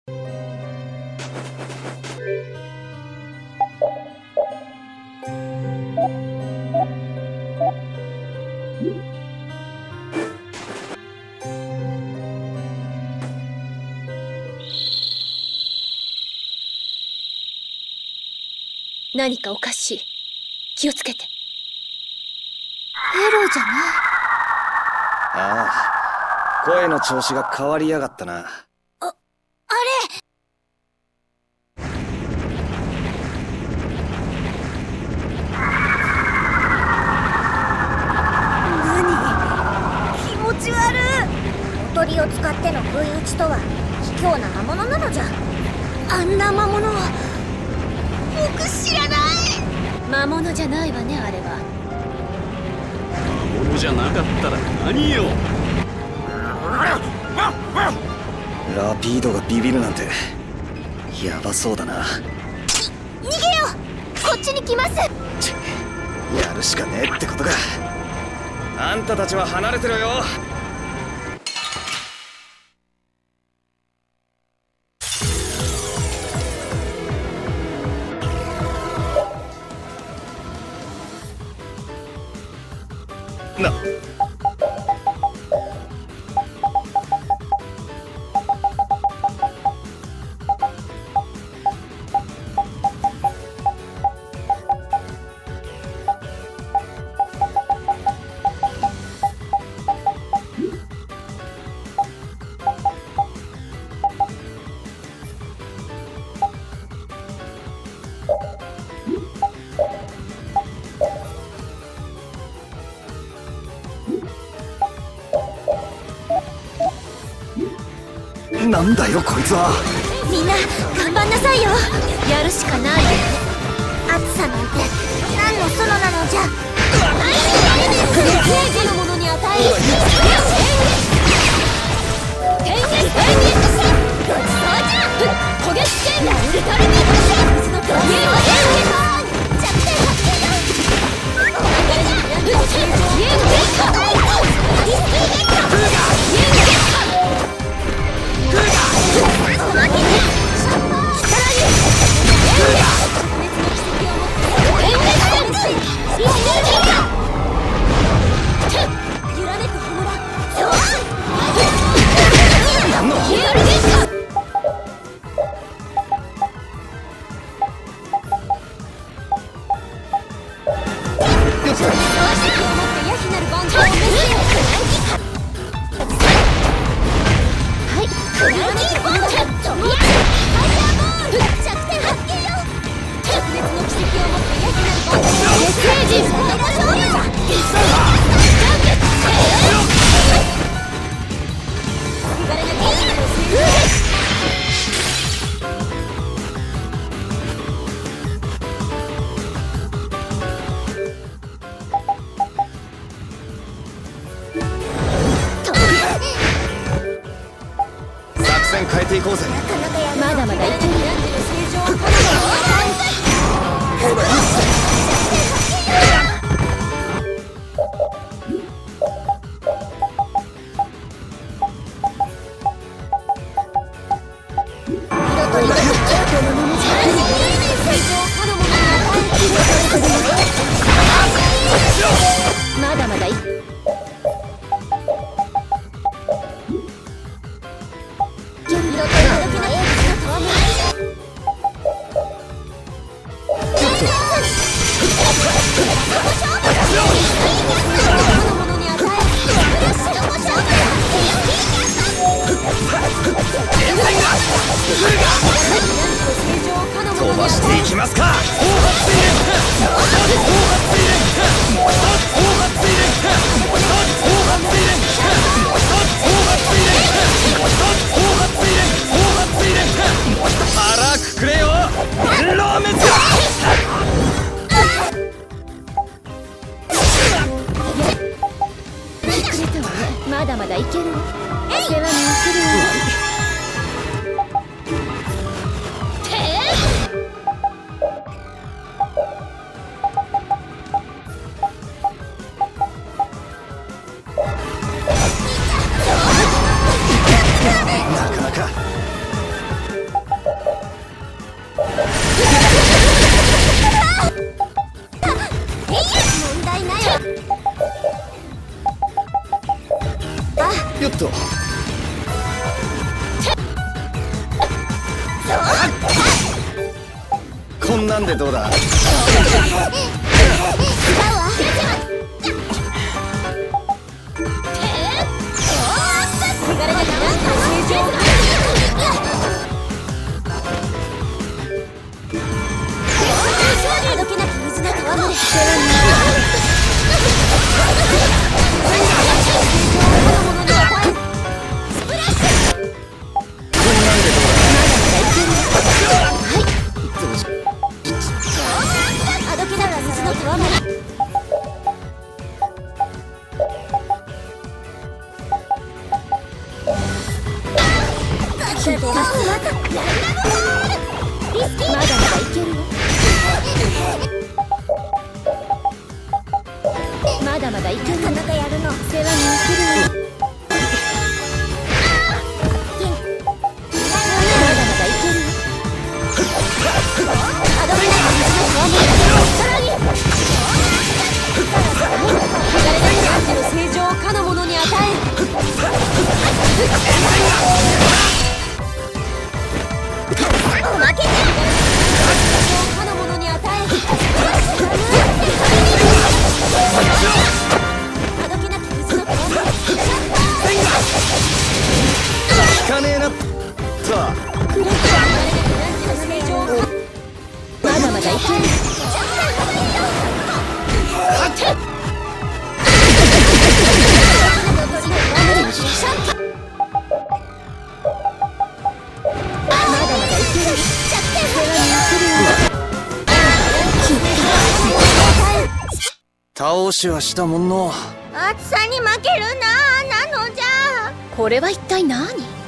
何かおかしい。気をつけて。エロじゃない。 ああ、声の調子が変わりやがったな。 あれ。何？気持ち悪い。 おとりを使っての不意打ちとは卑怯な魔物なのじゃ。 あんな魔物は僕知らない。魔物じゃないわね、あれは。 魔物じゃなかったら何よ。 ラピードがビビるなんてヤバそうだな。 逃げよう。こっちに来ます。 やるしかねえってことか。あんたたちは離れてろよ。ななんだよこいつは。 みんな頑張んなさいよ。やるしかないよ。 暑さなんて何の園なのじゃ。 平時のものに与える天撃天撃ごちそうじゃ。焦げつけんだ。ウルトラミック水のトラゲーム弱点発見だ。ゲームゲットゲームゲットゲームゲット変えていこうぜ。 まだまだいける。まだまだい飛ばしていきますか。腹くくれよ天狼滅。 まだまだいける。世話にするわ。 んなんでどうだ。 違うわ。あどけなき水の川もあどけなき水の川もまだまだいけるよ。まだまだいける。なかなかやるの。世話に行けるよ。まだまだいけるよ。あどけなき水の川もさらに誰が汝の正常をかの者に与え負けてかの者に与えあどけなき水の川も聞かねえな。さあまだまだいける。 倒しはしたもんの。 暑さに負けるなのじゃ。 これは一体何？